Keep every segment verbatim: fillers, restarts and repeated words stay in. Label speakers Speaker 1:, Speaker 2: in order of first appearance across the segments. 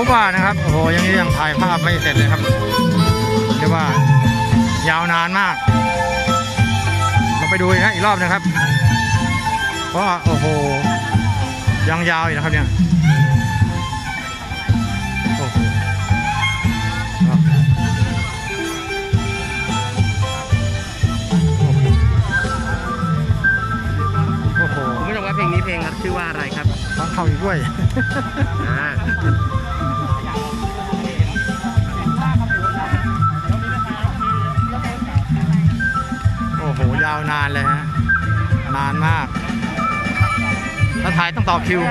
Speaker 1: กว่านะครับโอ้โหยังนี้ยังถ่ายภาพไม่เสร็จเลยครับเรียกว่ายาวนานมากเราไปดูอีกนะอีกรอบนะครับเพราะโอ้โหยังยาวอยู่นะครับเนี่ยโอ้โหโอ้โหไม่รู้ว่าเพลงนี้เพลงครับชื่อว่าอะไรครับฟังเข้าอีกด้วยโอ้โหยาวนานเลยฮะนานมากถ้าถ่ายต้องต่อคิว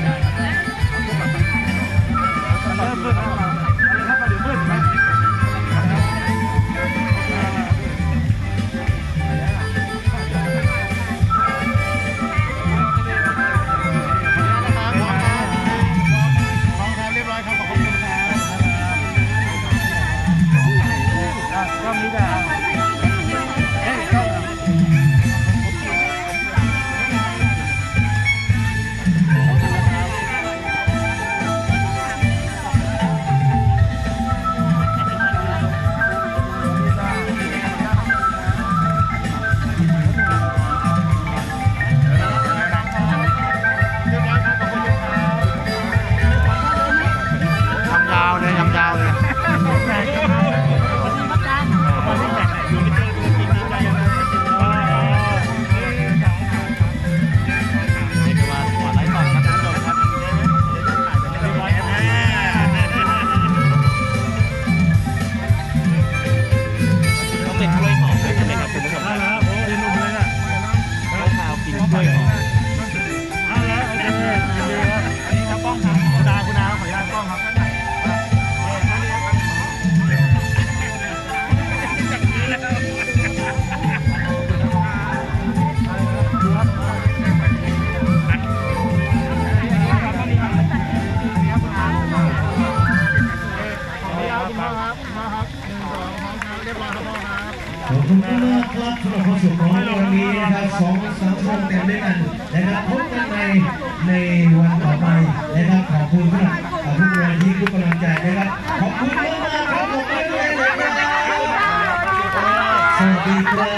Speaker 2: ขอบคุณมากครับสำหรับความสุขของวันนี้นะครับสองสามชั่วโมงเต็มด้วยกันนะครับพบกันในในวันต่อไปนะครับขอบคุณสำหรับทุกวันที่ทุกกำลังใจนะครับขอบคุณมากมากครับขอบคุณเลยนะครับสวัสดีครับ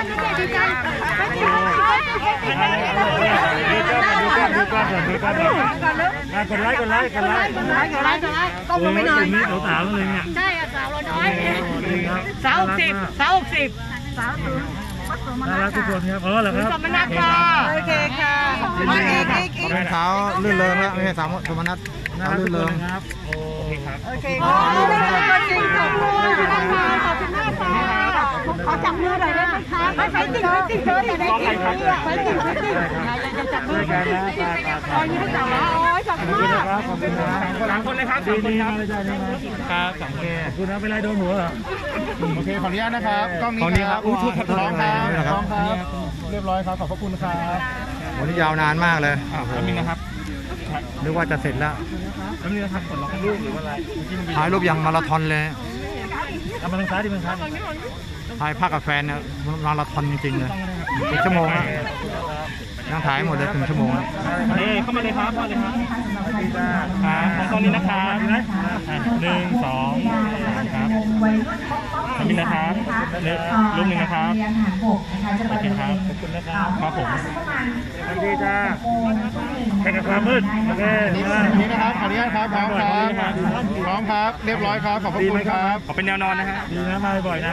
Speaker 3: กดไลค์กดไลค์กดไลค์กดไลค์กดไลค์กดไลค์ก้มลงไปหน่อยนี่สาวๆเลยเนี่ยใช่สาวเราน้อยสาวหกสิบสาวหกสิบสาวสูงน่ารักทุกคนครับเออเหรอครับสมนัทค่ะโอเคค่ะมาอีกอีกอีก
Speaker 1: เป็นสาวลื่นเริงแล้วไม่ใช่สาวสมนัทสาวลื่นเริง
Speaker 3: ครับโอเคครับ
Speaker 4: โอเคค่ะจริงขอบคุณนะคะขอบคุณมากค่ะขอจับมือหน่อยได้ไหมคะไม่ใช่จริงไม่จริงเธอแต่ได้จริงไม่จริงไม่จริงอย่าจับมือกันนะตอนนี้ให้จับแล้วโอ้ยขอบคุณมาก
Speaker 3: ขอบคุณนะสามคนเลยครับสามคนครับครับสองเคขอบคุณนะเป็นไรโดนหัวเหรอ
Speaker 1: โอเคขออนุญาตนะครับกล้องนี้ครับอู้ชุดร้องครับร้องครับเรียบร้อยครับขอบพระคุณครับวันนี้ยาวนานมากเลย
Speaker 3: แป๊บนึงนะครับ
Speaker 1: นึกว่าจะเสร็จแล้ว
Speaker 3: แป๊บนึงนะครับกดล็อกรูปหรือว่าอะไร
Speaker 1: ถ่ายรูปยังมาราธอนเลย
Speaker 3: ทำมาทางซ้ายดิทางซ้าย
Speaker 1: ถ่ายภาพกับแฟนเนี่ยมาราธอนจริงๆเลยเป็นชั่วโมงนะยังถ่ายหมดเลยถึงชั่วโมงแล้ว
Speaker 3: นี่เข้ามาเลยครับเข้ามาเลยครับครับตรงนี้นะครับหนึ่งสองครับขอบคุณนะครับรูปหนึ่งนะครับโอเคครับขอบคุณนะครับครับผมสวัสดีจ้าแข่งกับความมืดโอเค
Speaker 1: นี่นี่นะครับขออนุญาตครับพร้อมครับพร้อมครับเรียบร้อยครับขอบคุณครับ
Speaker 3: ขอเป็นแนวนอนนะฮะดีนะมาบ่อยนะ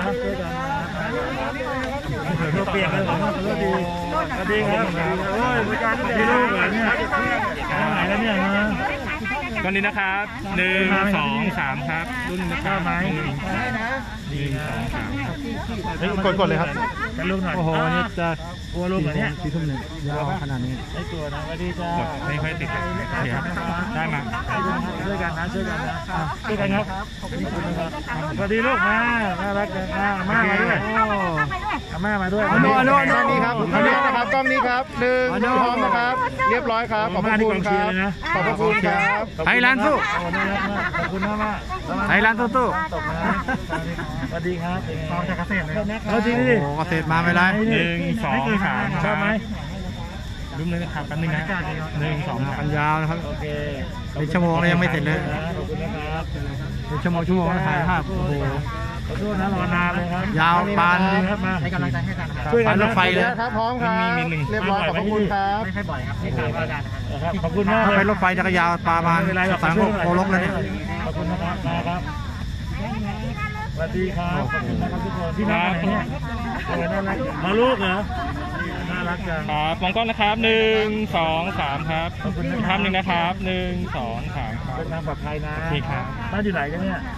Speaker 3: ตัวเปียกเลยผมว่าตัวดีสวัสดีครับโอ้ยบริการดีลูกเหรอเนี่ยไหนแล้วเนี่ยนะตอนนี้นะครับหนึ่งสองสามครับรุ่นนะครับไหมดีสองสาม
Speaker 1: กดกดเลยครับ
Speaker 3: กันลูกหน่อย
Speaker 1: โอ้โหนี่จะ
Speaker 3: กลัวลูกเหรอเนี่ย
Speaker 1: สี่ทุ่มหนึ่งยาวขนาดนี้
Speaker 3: ไม่กลัวนะสวัสดีจ้ากดไม่ค่อยติดครับได้มาช่วยกันนะช่วยกันนะช่วยกันครับสวัสดีลูกมาน่ารักจังอ่ะมามาด้วยอาม่ามาด้วย
Speaker 1: โน่โน่โน่นี่ครับอันนี้นะครับกล้องนี้ครับหนึ่งพร้อมนะครับเรียบร้อยครับขอบคุณครับขอบคุณครับไทยแลนด์สู้
Speaker 3: ขอบคุณมากมาก
Speaker 1: ไทยแลนด์สู้สู้
Speaker 3: ตกนะสวัสดีครับมองจากเกษตรเลย
Speaker 1: แล้วจริงดิเกษตรมาไม่ไร
Speaker 3: หนึ่งสองสามชอบไหมรุ่มเลยนะครับกันหนึ่งนะหนึ่งสอง
Speaker 1: กันยาวนะครับ
Speaker 3: โอเค
Speaker 1: เป็นชั่วโมงแล้วยังไม่เสร็จเลย
Speaker 3: ขอบคุณนะครับ
Speaker 1: เป็นชั่วโมงชั่วโมงแล้วถ่ายภาพโอ้โห
Speaker 3: ขอโทษนะรอนานเลยครับ
Speaker 1: ยาวปาน
Speaker 3: ครับมา
Speaker 5: ให้กำลังใจให้กันครับ
Speaker 3: ช่วยกัน
Speaker 1: ปานรถไฟเลย
Speaker 5: ครับพร้อมครับ
Speaker 3: มีหนึ่ง
Speaker 5: เรียบร้อยขอบพระคุณครับ
Speaker 3: ไม่ค่อยบ่อยครับที่ทางราชการนะครับขอบคุณมาก
Speaker 1: ถ้า
Speaker 3: เลย
Speaker 1: ไปรถไฟจะกยาวประมาณสามโคลกเลยเนี่ย
Speaker 3: ขอบคุณนะครับนะครับสวัสดีครับขอบคุณนะครับทุกคนที่มาไหนเนี่ยเออน่ารักมาลูกเหรอน่ารักจัง
Speaker 6: ครับมองกล้องนะครับหนึ่งสองสามครับภาพหนึ่งนะครับหนึ่งสองสามครับ
Speaker 3: เดินทางปลอดภัยนะ
Speaker 6: โอเคครับ
Speaker 3: บ้านอยู่ไหนกันเนี่ย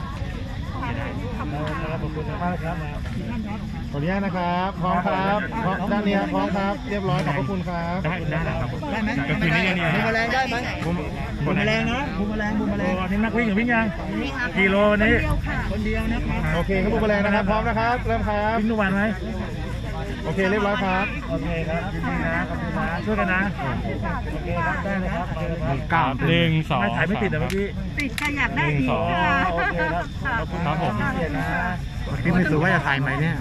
Speaker 3: ขอบคุณมากครับ
Speaker 5: ขออนุญาตนะครับ พร้อมครับพร้อมด้านนี้พร้อมครับ เรียบร้อยขอบพระคุณครับ
Speaker 6: ได้ได้ครับได้ไหมก็คือนี่นี่
Speaker 5: บุมแมลงได้ไหมบุมแมลงนะบุมแมลงบุมแมล
Speaker 3: โอ้
Speaker 5: ง
Speaker 3: นี่นักวิ่งหรือวิ่งยังกี่โลวันนี้
Speaker 5: คนเดียวนะครับโอเคครับบุมแมลงนะครับ พร้อมนะครับ เริ่มครับ
Speaker 3: วิ่งทุกวันไหม
Speaker 5: โอเคเรียบร้อยครับ
Speaker 3: โอเคครับยินดีนะขอบคุณนะช่วยกันนะโอเคครับได้เลยครับเชิญครับ
Speaker 1: เก้า
Speaker 6: หนึ่งสอง
Speaker 3: ไม่ถ่ายไม่ติดเหรอเมื่อกี้
Speaker 4: ติดขยับได้ดี
Speaker 3: อ๋อ
Speaker 4: ค่ะ
Speaker 3: โอเคครับขอบคุณครับผมเกียรตินะ
Speaker 1: พี่ไม่สูว่าจะถ่ายไหมเนี่ย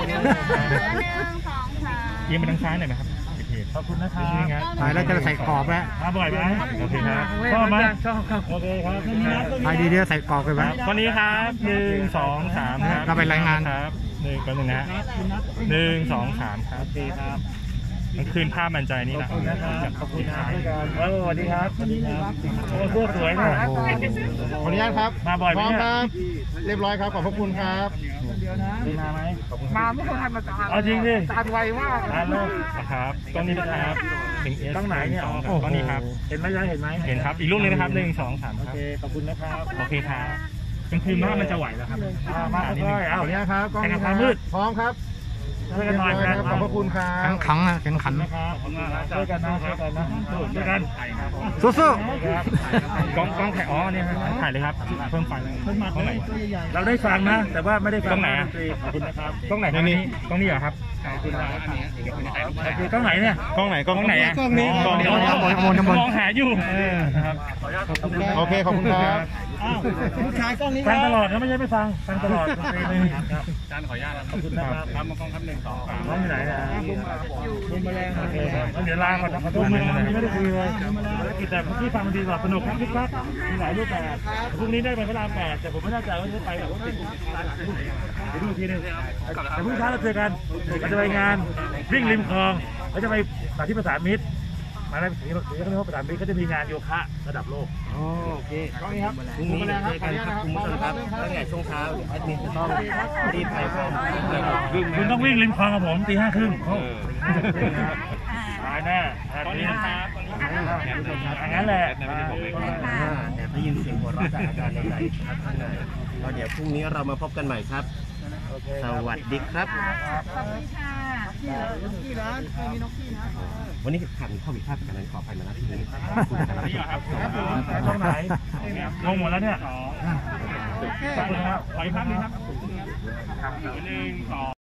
Speaker 6: ยิงไปทางซ้ายหน่อยไหมครับ
Speaker 3: ขอบคุณนะครับ
Speaker 1: ถ่ายแล้วจะใส่กรอบแล้ว
Speaker 3: มาบ่อยไหมโอเคครับชอบไหมชอบครับโอเคครับ
Speaker 1: ถ่ายดีๆใส่กรอบไปไหม
Speaker 6: ตอนนี้ครับหนึ่งสองสามครับ
Speaker 1: เราไปรายงาน
Speaker 6: ครับหนึ่งก็หนึ่งนะหนึ่งสองสามครับ
Speaker 3: โอเคครับ
Speaker 6: มันคืนภาพบรรจัยนี่
Speaker 3: ข
Speaker 6: แห
Speaker 3: อบ
Speaker 6: ละ
Speaker 3: คุณนะครับขอบคุณนะด้วยกันเออสวัสดีครับสวัสดีครับโอ้เสื้อสวยนะ
Speaker 1: โอ้โห
Speaker 5: ขออนุญาตครับ
Speaker 3: มาบ่อยไห
Speaker 5: พ
Speaker 3: ม
Speaker 5: ร้อม
Speaker 3: เนี่ย
Speaker 5: ครับ เรียบร้อยครับ ขอบพระคุณครับ
Speaker 3: ดีมาไหมขอบคุณ
Speaker 4: มาไม่เคยทำมาก่อน
Speaker 3: เอาจริงดิ
Speaker 4: ทานไวมาก
Speaker 3: ทานเลย
Speaker 6: นะครับกล้องนี้นะครับถึงเอส
Speaker 3: กล้องไหนเนี่ย
Speaker 6: กล้องนี้ครับ
Speaker 3: เห็นไหมยังเห็นไหม
Speaker 6: เห็นครับอีกรูปหนึงนะครับหนึ่งสองสาม
Speaker 3: โอ
Speaker 6: ครับ
Speaker 3: เคขอบคุณนะครับ
Speaker 6: โอเคครับเป็นคืนภาพมันจะไหวแล้วครับ
Speaker 3: อ่ามาค่อยๆ
Speaker 5: ข
Speaker 3: เอา
Speaker 5: ออนุญาตครับกล้อง
Speaker 3: แต่ง
Speaker 5: นี้
Speaker 3: กับ
Speaker 5: ค
Speaker 3: ค
Speaker 5: รั
Speaker 3: วา
Speaker 5: บ
Speaker 3: มมืด
Speaker 5: พร้อมครับ
Speaker 3: ช่วยกันหน่อย
Speaker 5: เรียบร้
Speaker 3: นะ
Speaker 5: ครับขอบพระคุณครั
Speaker 1: แข็ง
Speaker 5: บ
Speaker 1: ขังนะแข็งขัน
Speaker 3: นะครับช่วยกันนะช่วยกันนะช่วยกัน
Speaker 1: สู้
Speaker 3: ครับ
Speaker 6: กล้องกล้องถ่ายอ๋อเนี่ยครับถ่ายเลยครับเพิ่มไฟเลยกล้องไหน
Speaker 3: เราได้ฟังนะ แต่ว่าไม่ได้ฟัง
Speaker 6: กล้องไหนอะ
Speaker 3: ดตรีขอบคุณนะครับ
Speaker 6: กล้องไหนครับนี่กล้องนี้เหรอครับ
Speaker 3: ขอบคุณนะครับโอเคกล้องไหนเนี่ย
Speaker 6: กล้องไหนกล้องไหนอะ
Speaker 1: กล้องนี้
Speaker 6: กล้องนี้
Speaker 1: ข้างบนข้างบนข้างบน
Speaker 6: มองหาอยู่นะครับ
Speaker 5: โอเค ขอบคุณครับ
Speaker 3: ลูกชายกล้องนี้ฟังตลอดนะไม่ใช่ไม่ฟังฟังตลอดดนตรีเลยครับอาจารย์ขออนุญาตขอบคุณนะครับครับมากล้องครับหนึ่งสองสามน้องอยู่ไหนนะบุมแมลงโอเคครับเดี๋ยวลาก่อนนะขอโทษนะวันนี้ไม่ได้คุยเลยภารกิจแต่เมื่อกี้ฟังดีกว่าสนุกครับพี่ครับมีหลายรูปแบบพรุ่งนี้ได้ไปพระรามแปดแต่ผมไม่แน่ใจว่าจะไปแบบว่าติดเดี๋ยวดูอีกทีหนึงแต่พรุ่งนี้เช้าเราเจอกันเราจะไปงานวิ่งริมคลองแล้วจะไปสถานที่ประสานมิตรมาได้ถึงเราถึงก็เรียกว่าประสานมิตรก็จะมีงานโยคะระดับโลก
Speaker 5: โอเคกล้องนี้ครับ
Speaker 7: พรุ่งนี้เจอกันครับคุณผู้ชมครับตั้งแต่ช่วงเช้าแอดมินจะต้องรีบไปพร้อมวิ่ง
Speaker 3: คุณต้องวิ่งริมคลองกับผมตีห้าครึ่งตายแน่แอบนี้อย่างนั้นแหละ
Speaker 7: แอบได้ยินเสียงหัวเราะจากอาจารย์ในใจครับข้างในก็เดี๋ยวพรุ่งนี้เรามาพบกันใหม่ครับ สวัสดีครับ วันนี้ขาดข้อผิดพลาดกันนั้นขออภัยมาณที่นี้ขอบคุณนะครับ
Speaker 3: ตรงไหนงงหมดแล้วเนี่ยขอบคุณครับขออีกครั้งนึงครับ
Speaker 6: หนึ่งสอง